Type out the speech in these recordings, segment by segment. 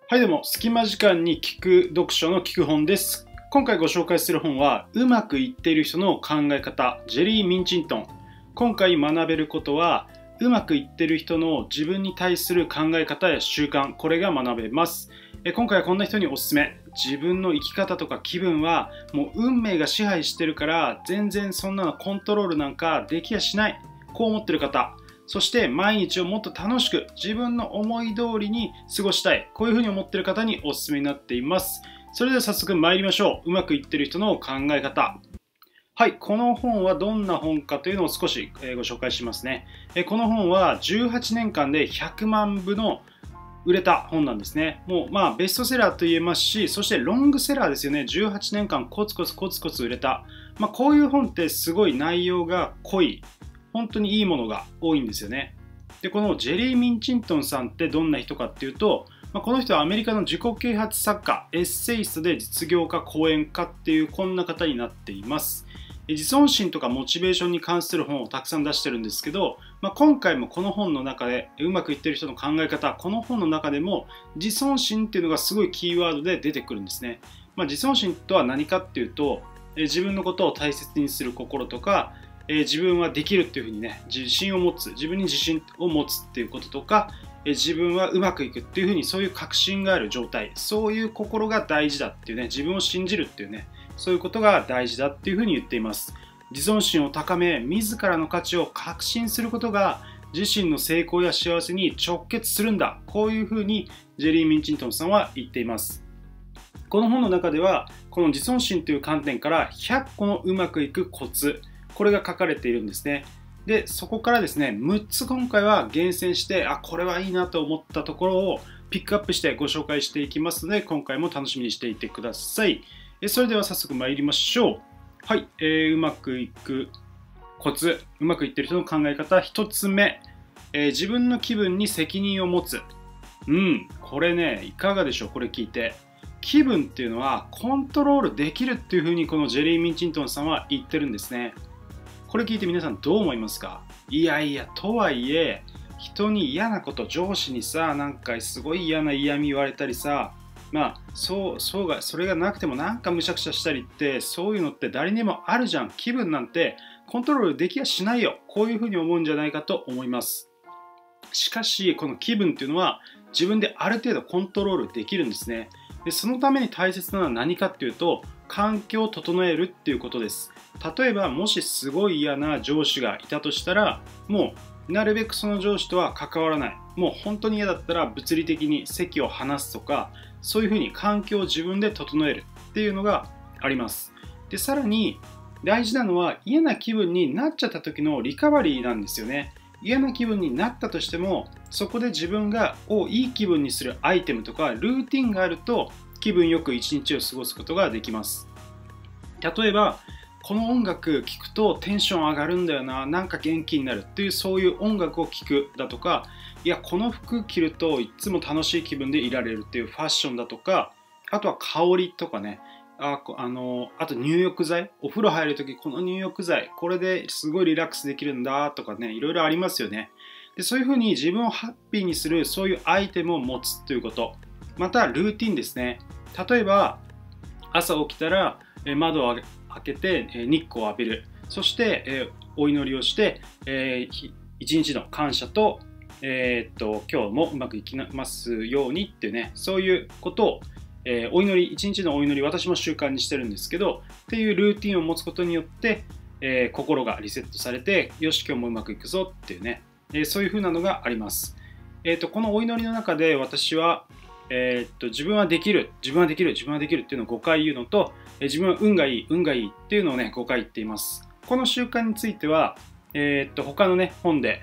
はい、どうも、隙間時間に聞く読書の聞く本です。今回ご紹介する本は、うまくいっている人の考え方、ジェリー・ミンチントン。今回学べることは、うまくいっている人の自分に対する考え方や習慣、これが学べます。今回はこんな人におすすめ。自分の生き方とか気分は、もう運命が支配してるから、全然そんなのコントロールなんかできやしない。こう思ってる方。そして毎日をもっと楽しく自分の思い通りに過ごしたい。こういうふうに思っている方におすすめになっています。それでは早速参りましょう。うまくいっている人の考え方。はい、この本はどんな本かというのを少しご紹介しますね。この本は18年間で100万部の売れた本なんですね。もうベストセラーと言えますし、そしてロングセラーですよね。18年間コツコツ売れた。こういう本ってすごい内容が濃い。本当にいいものが多いんですよね。で、このジェリー・ミンチントンさんってどんな人かっていうと、この人はアメリカの自己啓発作家、エッセイストで実業家、講演家っていうこんな方になっています。自尊心とかモチベーションに関する本をたくさん出してるんですけど、今回もこの本の中でうまくいってる人の考え方、この本の中でも自尊心っていうのがすごいキーワードで出てくるんですね。自尊心とは何かっていうと、自分のことを大切にする心とか、自分はできるっていうふうにね、自信を持つ、自分に自信を持つっていうこととか、自分はうまくいくっていうふうにそういう確信がある状態、そういう心が大事だっていうね、自分を信じるっていうね、そういうことが大事だっていうふうに言っています。自尊心を高め、自らの価値を確信することが自身の成功や幸せに直結するんだ。こういうふうにジェリー・ミンチントンさんは言っています。この本の中では、この自尊心という観点から100個のうまくいくコツ、これが書かれているんですね。で、そこからですね、6つ今回は厳選して、これはいいなと思ったところをピックアップしてご紹介していきますので、今回も楽しみにしていてください。それでは早速参りましょう。はい、うまくいくコツ、うまくいっている人の考え方、1つ目、自分の気分に責任を持つ。これね、いかがでしょう、これ聞いて。気分っていうのはコントロールできるっていうふうにこのジェリー・ミンチントンさんは言ってるんですね。これ聞いて皆さんどう思いますか？いやいや、とはいえ、人に嫌なこと、上司にさ、なんかすごい嫌な嫌味言われたりさ、それがなくてもなんかむしゃくしゃしたりって、そういうのって誰にもあるじゃん。気分なんてコントロールできやしないよ。こういうふうに思うんじゃないかと思います。しかし、この気分っていうのは自分である程度コントロールできるんですね。で、そのために大切なのは何かっていうと、環境を整えるっていうことです。例えば、もしすごい嫌な上司がいたとしたら、もうなるべくその上司とは関わらない。もう本当に嫌だったら物理的に席を離すとか、そういうふうに環境を自分で整えるっていうのがあります。で、さらに大事なのは嫌な気分になっちゃった時のリカバリーなんですよね。嫌な気分になったとしても、そこで自分をいい気分にするアイテムとかルーティンがあると気分よく一日を過ごすことができます。例えば、この音楽聴くとテンション上がるんだよな、なんか元気になるっていうそういう音楽を聴くだとか、いや、この服着るといつも楽しい気分でいられるっていうファッションだとか、あとは香りとかね、あと入浴剤、お風呂入るときこの入浴剤、これですごいリラックスできるんだとかね、いろいろありますよね。で、そういうふうに自分をハッピーにするそういうアイテムを持つということ。またルーティンですね。例えば朝起きたら窓を開けて日光を浴びる。そしてお祈りをして一日の感謝と今日もうまくいきますようにっていうね、そういうことをお祈り、一日のお祈り、私も習慣にしてるんですけど、っていうルーティンを持つことによって、心がリセットされて、よし、今日もうまくいくぞっていうね、そういう風なのがあります。このお祈りの中で私は、自分はできる、自分はできる、自分はできるっていうのを5回言うのと、自分は運がいい、運がいいっていうのをね、5回言っています。この習慣については、他のね、本で、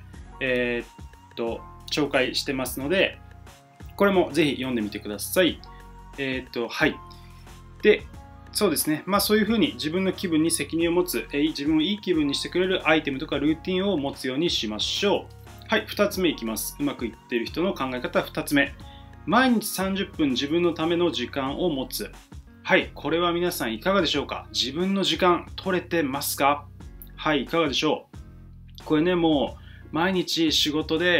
紹介してますので、これもぜひ読んでみてください。はい。で、そうですね。そういうふうに自分の気分に責任を持つ、自分をいい気分にしてくれるアイテムとかルーティンを持つようにしましょう。はい、2つ目いきます。うまくいっている人の考え方2つ目。毎日30分自分のための時間を持つ。はい、これは皆さんいかがでしょうか？自分の時間取れてますか？はい、いかがでしょう？これね、もう毎日仕事で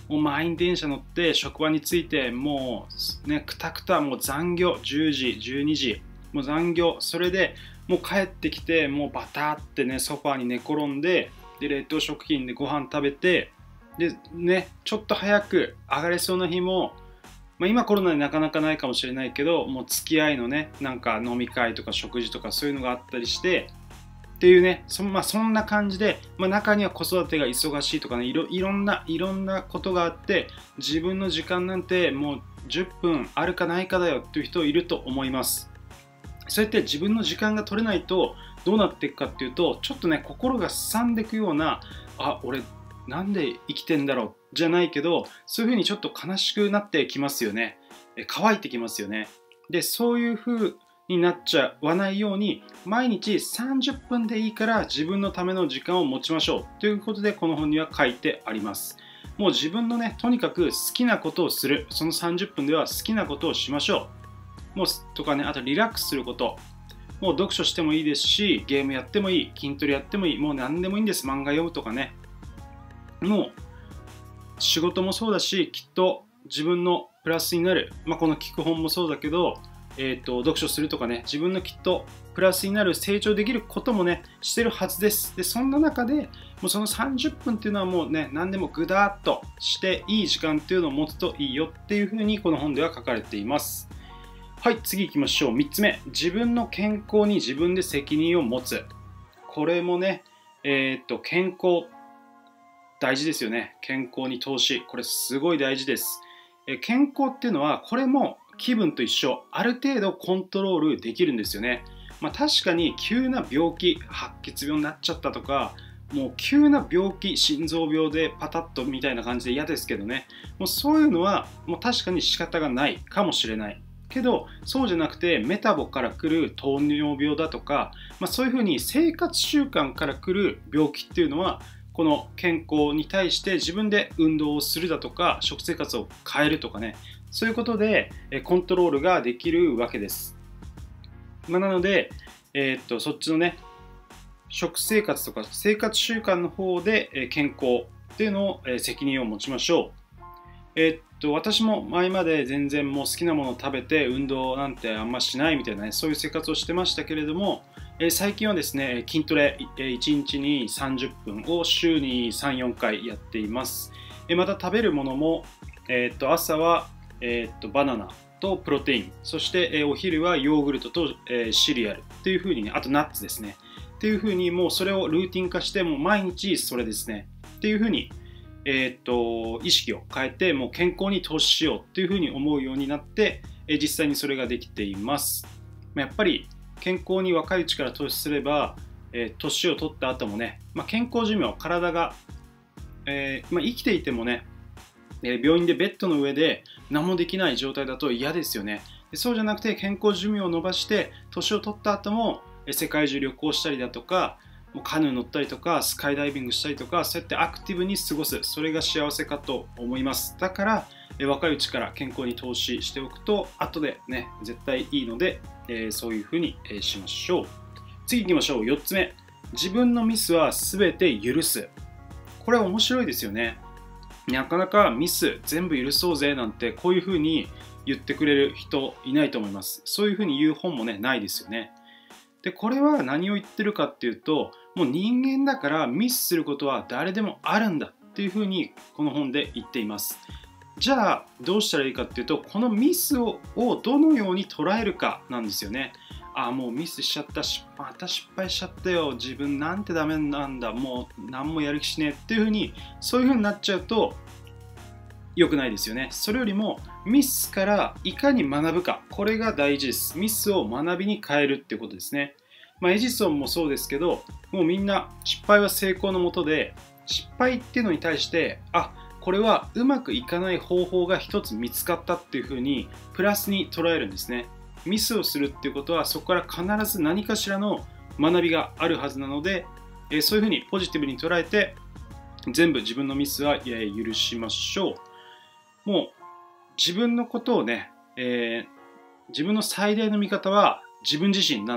もう満員電車乗って職場に着いて、もうね、くたくた、もう残業、10時、12時、もう残業、それでもう帰ってきて、もうバターってね、ソファーに寝転んで、で、冷凍食品でご飯食べて、で、ね、ちょっと早く上がれそうな日も、今コロナでなかなかないかもしれないけど、もう付き合いのね、なんか飲み会とか食事とかそういうのがあったりして、っていうね、そんな感じで、中には子育てが忙しいとかね、いろんなことがあって、自分の時間なんてもう10分あるかないかだよっていう人いると思います。そうやって自分の時間が取れないとどうなっていくかっていうと、ちょっとね、心がすさんでいくような、俺なんで生きてんだろうじゃないけど、そういうふうにちょっと悲しくなってきますよね。乾いてきますよね。で、そういう風になっちゃわないように、毎日30分でいいから自分のための時間を持ちましょうということで、この本には書いてあります。もう自分のね、とにかく好きなことをする。その30分では好きなことをしましょう。もうとかね、あとリラックスすること。もう読書してもいいですし、ゲームやってもいい、筋トレやってもいい、もう何でもいいんです。漫画読むとかね。もう仕事もそうだし、きっと自分のプラスになる、この聞く本もそうだけど、読書するとかね、自分のきっとプラスになる、成長できることもね、してるはずです。で、そんな中で、もうその30分っていうのはもうね、何でもぐだっとしていい時間っていうのを持つといいよっていうふうにこの本では書かれています。はい、次行きましょう。3つ目、自分の健康に自分で責任を持つ。これもね、健康、大事ですよね。健康に投資。これすごい大事です。健康っていうのは、これも気分と一緒。ある程度コントロールできるんですよね。確かに急な病気、白血病になっちゃったとか、もう急な病気、心臓病でパタッとみたいな感じで嫌ですけどね。もうそういうのはもう確かに仕方がないかもしれない。けど、そうじゃなくてメタボから来る糖尿病だとか、そういうふうに生活習慣から来る病気っていうのは、この健康に対して自分で運動をするだとか食生活を変えるとかね、そういうことでコントロールができるわけです。なので、そっちのね、食生活とか生活習慣の方で健康っていうのを責任を持ちましょう。私も前まで全然もう好きなものを食べて運動なんてあんましないみたいなね、そういう生活をしてましたけれども、最近はですね、筋トレ1日に30分を週に3、4回やっています。また食べるものも、朝は、バナナとプロテイン、そして、お昼はヨーグルトと、シリアルっていう風にね、あとナッツですね。っていう風にもうそれをルーティン化して、もう毎日それですね。っていう風に、意識を変えて、もう健康に投資しようっていう風に思うようになって、実際にそれができています。やっぱり健康に若いうちから投資すれば、年を取った後もね、健康寿命、体が、生きていてもね、病院でベッドの上で何もできない状態だと嫌ですよね。そうじゃなくて健康寿命を伸ばして年を取った後も世界中旅行したりだとか、カヌー乗ったりとかスカイダイビングしたりとか、そうやってアクティブに過ごす、それが幸せかと思います。だから若いうちから健康に投資しておくと後でね絶対いいので、そういうふうにしましょう。次行きましょう。4つ目、自分のミスは全て許す。これは面白いですよね。なかなかミス全部許そうぜなんてこういうふうに言ってくれる人いないと思います。そういうふうに言う本もねないですよね。で、これは何を言ってるかっていうと、もう人間だからミスすることは誰でもあるんだっていうふうにこの本で言っています。じゃあどうしたらいいかっていうと、このミスをどのように捉えるかなんですよね。もうミスしちゃった、また失敗しちゃったよ、自分なんてダメなんだ、もう何もやる気しねえっていうふうに、そういうふうになっちゃうと良くないですよね。それよりもミスからいかに学ぶか、これが大事です。ミスを学びに変えるっていうことですね。エジソンもそうですけど、もうみんな失敗は成功のもとで、失敗っていうのに対してこれはうまくいかない方法が一つ見つかったっていうふうにプラスに捉えるんですね。ミスをするっていうことはそこから必ず何かしらの学びがあるはずなので、そういうふうにポジティブに捉えて全部自分のミスは許しましょう。もう自分のことをね、自分の最大の味方は自分自身なんだっ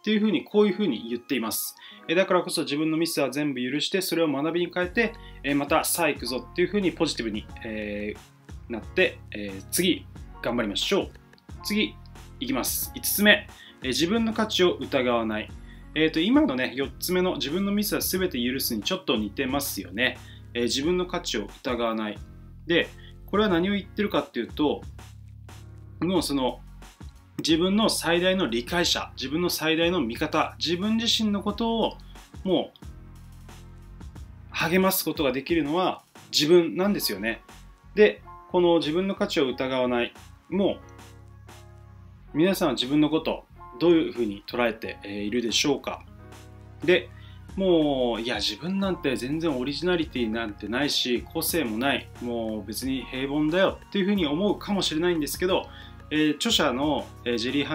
っていうふうにこういうふうに言っています。だからこそ自分のミスは全部許してそれを学びに変えてまたさあ行くぞっていうふうにポジティブになって次頑張りましょう。次いきます。5つ目、自分の価値を疑わない。今のね4つ目の自分のミスは全て許すにちょっと似てますよね。自分の価値を疑わない。でこれは何を言ってるかっていうと、もうその自分の最大の理解者、自分の最大の味方、自分自身のことをもう励ますことができるのは自分なんですよね。でこの自分の価値を疑わない、もう皆さんは自分のことどういうふうに捉えているでしょうか。でもういや自分なんて全然オリジナリティなんてないし個性もない、もう別に平凡だよっていうふうに思うかもしれないんですけど、著者のジェリ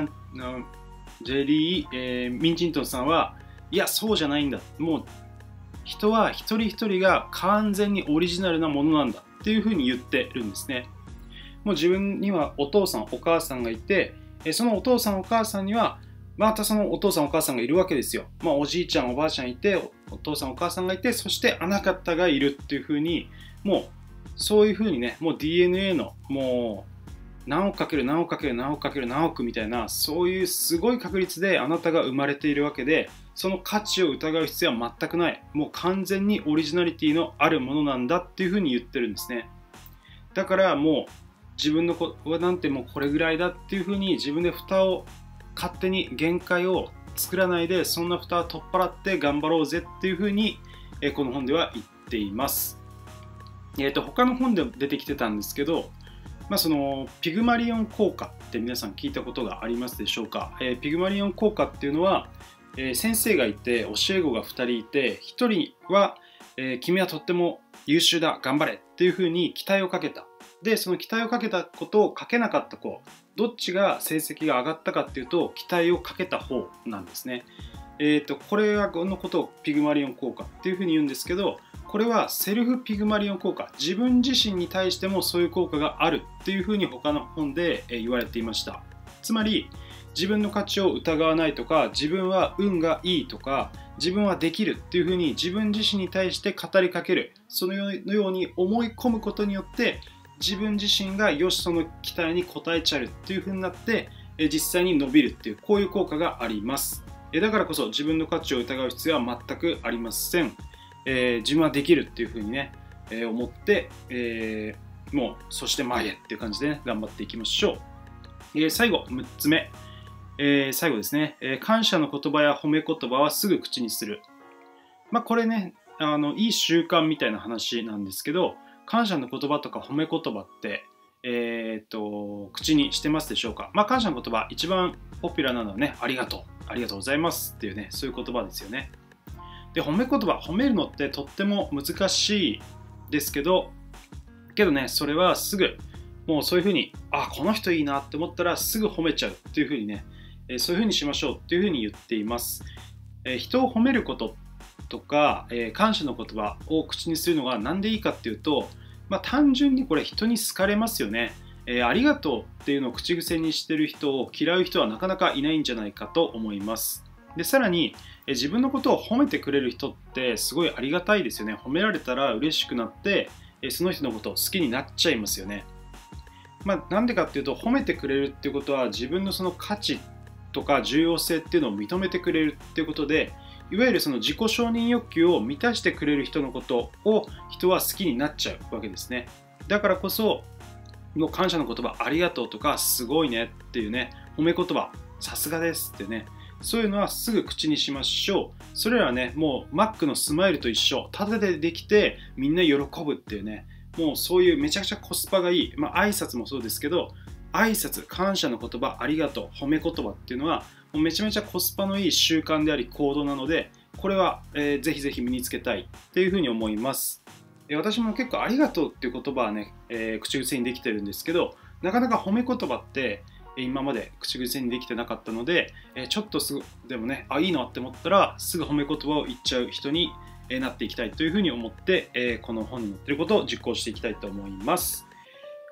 ー・ミンチントンさんはいやそうじゃないんだ、もう人は一人一人が完全にオリジナルなものなんだっていうふうに言ってるんですね。もう自分にはお父さんお母さんがいて、そのお父さんお母さんにはまたそのお父さんお母さんがいるわけですよ。おじいちゃんおばあちゃんいて、お父さんお母さんがいて、そしてあなた方がいるっていうふうに、もうそういうふうにね、もう DNA のもう何億かける何億かける何億かける何億みたいな、そういうすごい確率であなたが生まれているわけで、その価値を疑う必要は全くない。もう完全にオリジナリティのあるものなんだっていうふうに言ってるんですね。だからもう自分の子なんてもうこれぐらいだっていうふうに自分で蓋を勝手に限界を作らないで、そんな蓋を取っ払って頑張ろうぜっていうふうにこの本では言っています。他の本でも出てきてたんですけど、そのピグマリオン効果って皆さん聞いたことがありますでしょうか。ピグマリオン効果っていうのは、先生がいて教え子が2人いて、1人は、君はとっても優秀だ頑張れっていうふうに期待をかけた。でその期待をかけたことをかけなかった子、どっちが成績が上がったかっていうと期待をかけた方なんですね。これのことをピグマリオン効果っていうふうに言うんですけど、これはセルフピグマリオン効果、自分自身に対してもそういう効果があるっていうふうに他の本で言われていました。つまり自分の価値を疑わないとか、自分は運がいいとか、自分はできるっていうふうに自分自身に対して語りかける、そのように思い込むことによって自分自身がよしその期待に応えちゃうっていう風になって実際に伸びるっていう、こういう効果があります。だからこそ自分の価値を疑う必要は全くありません。自分はできるっていう風にね思って、もうそして前へっていう感じでね頑張っていきましょう。最後6つ目、最後ですね、感謝の言葉や褒め言葉はすぐ口にする。これねいい習慣みたいな話なんですけど、感謝の言葉とか褒め言葉って、口にしてますでしょうか。感謝の言葉一番ポピュラーなのはね、ありがとう、ありがとうございますっていうね、そういう言葉ですよね。で褒め言葉、褒めるのってとっても難しいですけどね、それはすぐもうそういうふうにこの人いいなって思ったらすぐ褒めちゃうっていうふうにね、そういうふうにしましょうっていうふうに言っています。人を褒めることとか、感謝の言葉を口にするのが何でいいかっていうと、単純にこれ人に好かれますよね。ありがとうっていうのを口癖にしてる人を嫌う人はなかなかいないんじゃないかと思います。でさらに自分のことを褒めてくれる人ってすごいありがたいですよね。褒められたら嬉しくなってその人のことを好きになっちゃいますよね。なんでかっていうと、褒めてくれるっていうことは自分のその価値とか重要性っていうのを認めてくれるっていうことで、いわゆるその自己承認欲求を満たしてくれる人のことを人は好きになっちゃうわけですね。だからこそもう感謝の言葉、ありがとうとかすごいねっていうね、褒め言葉、さすがですってね、そういうのはすぐ口にしましょう。それらはね、もうマックのスマイルと一緒、タダでできてみんな喜ぶっていうね、もうそういうめちゃくちゃコスパがいい、挨拶もそうですけど、挨拶、感謝の言葉、ありがとう、褒め言葉っていうのはもうめちゃめちゃコスパのいい習慣であり行動なので、これは、ぜひぜひ身につけたいっていうふうに思います。私も結構ありがとうっていう言葉はね、口癖にできてるんですけど、なかなか褒め言葉って今まで口癖にできてなかったので、ちょっとでもね、いいなって思ったらすぐ褒め言葉を言っちゃう人になっていきたいというふうに思って、この本に載っていることを実行していきたいと思います。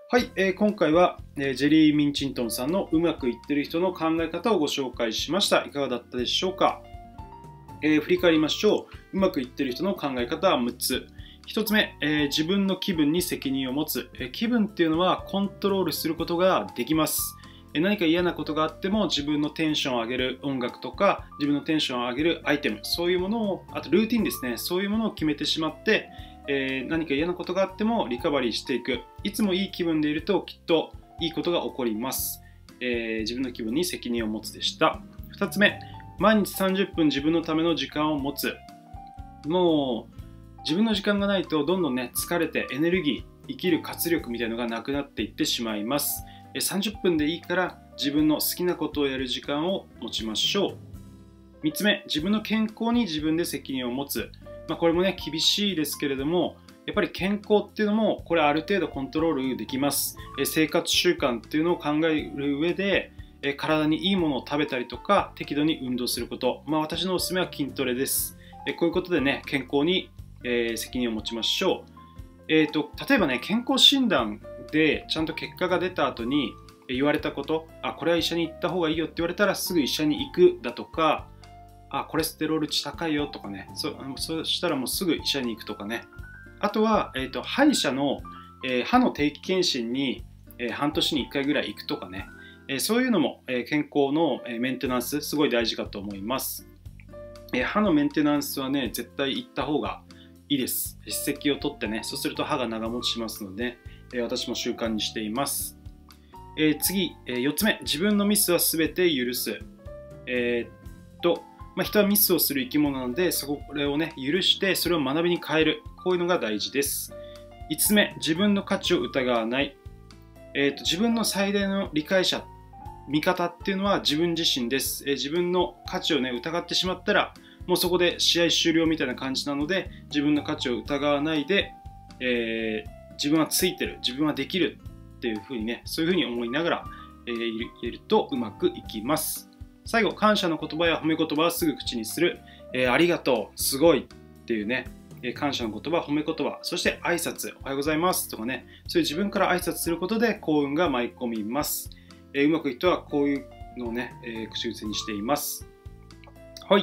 はい、今回は、ジェリー・ミンチントンさんのうまくいってる人の考え方をご紹介しました。いかがだったでしょうか。振り返りましょう。うまくいってる人の考え方は6つ。1つ目、自分の気分に責任を持つ。気分っていうのはコントロールすることができます。何か嫌なことがあっても自分のテンションを上げる音楽とか自分のテンションを上げるアイテム、そういうものを、あとルーティンですね、そういうものを決めてしまって、何か嫌なことがあってもリカバリーしていく。いつもいい気分でいるときっといいことが起こります。自分の気分に責任を持つでした。2つ目、毎日30分自分のための時間を持つ。もう自分の時間がないとどんどんね疲れてエネルギー、生きる活力みたいなのがなくなっていってしまいます。30分でいいから自分の好きなことをやる時間を持ちましょう。3つ目、自分の健康に自分で責任を持つ。これもね厳しいですけれども、やっぱり健康っていうのもこれある程度コントロールできます。生活習慣っていうのを考える上で体にいいものを食べたりとか適度に運動すること、私のおすすめは筋トレです。こういうことでね健康に責任を持ちましょう。例えばね健康診断でちゃんと結果が出た後に言われたこと、これは医者に行った方がいいよって言われたらすぐ医者に行くだとか、コレステロール値高いよとかね、そうしたらもうすぐ医者に行くとかね。あとは、歯医者の、歯の定期検診に、半年に1回ぐらい行くとかね、そういうのも、健康のメンテナンスすごい大事かと思います。歯のメンテナンスはね絶対行った方がいいです。歯石を取ってね、そうすると歯が長持ちしますので、私も習慣にしています。次、4つ目、自分のミスは全て許す。人はミスをする生き物なので、それをね許してそれを学びに変える、こういうのが大事です。5つ目、自分の価値を疑わない。自分の最大の理解者、味方っていうのは自分自身です。自分の価値をね疑ってしまったらもうそこで試合終了みたいな感じなので、自分の価値を疑わないで、自分はついてる、自分はできるっていうふうにね、そういうふうに思いながら、言えるとうまくいきます。最後、感謝の言葉や褒め言葉はすぐ口にする。ありがとう、すごいっていうね、感謝の言葉、褒め言葉、そして挨拶、おはようございますとかね、そういう自分から挨拶することで幸運が舞い込みます。うまくいく人はこういうのをね、口癖にしています。はい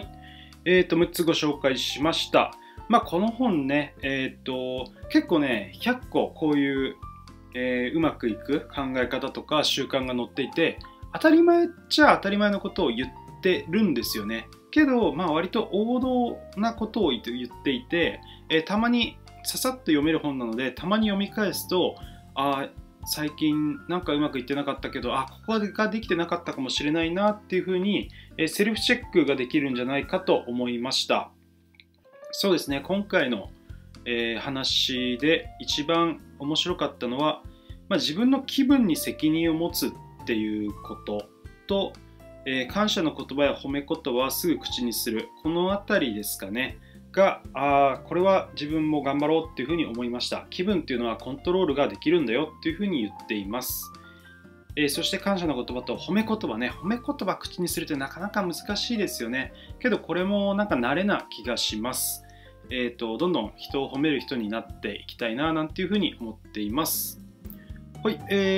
。6つご紹介しました。この本ね、結構ね、100個こういう、うまくいく考え方とか習慣が載っていて、当たり前っちゃ当たり前のことを言ってるんですよね。けど、割と王道なことを言っていて、たまにささっと読める本なので、たまに読み返すと、最近なんかうまくいってなかったけど、ここができてなかったかもしれないなっていうふうに、セルフチェックができるんじゃないかと思いました。そうですね、今回の、話で一番面白かったのは、自分の気分に責任を持つっていうことと、感謝の言葉や褒め言葉はすぐ口にする、このあたりですかねが、これは自分も頑張ろうっていうふうに思いました。気分っていうのはコントロールができるんだよっていうふうに言っています。そして感謝の言葉と褒め言葉ね、褒め言葉口にするってなかなか難しいですよね。けどこれもなんか慣れな気がします。どんどん人を褒める人になっていきたいななんていうふうに思っています。はい、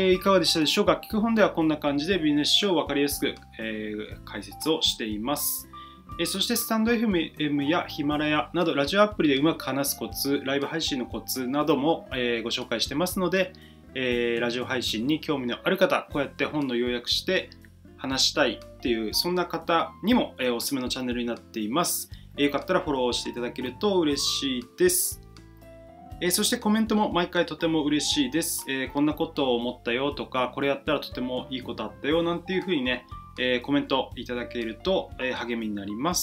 いかがでしたでしょうか。聞く本ではこんな感じでビジネス書を分かりやすく、解説をしています。そしてスタンド FM やヒマラヤなどラジオアプリでうまく話すコツ、ライブ配信のコツなども、ご紹介してますので、ラジオ配信に興味のある方、こうやって本の要約して話したいっていうそんな方にも、おすすめのチャンネルになっています。よかったらフォローしていただけると嬉しいです。そしてコメントも毎回とても嬉しいです。こんなことを思ったよとか、これやったらとてもいいことあったよなんていうふうにね、コメントいただけると、励みになります。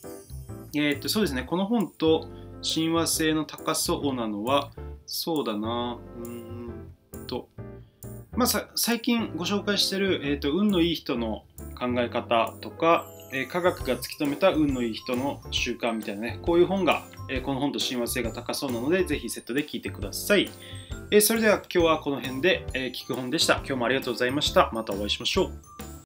そうですね、この本と親和性の高そうなのは、そうだな、最近ご紹介している、運のいい人の考え方とか、科学が突き止めた運のいい人の習慣みたいなね、こういう本が、この本と親和性が高そうなので、ぜひセットで聞いてください。それでは今日はこの辺で、聞く本でした。今日もありがとうございました。またお会いしましょう。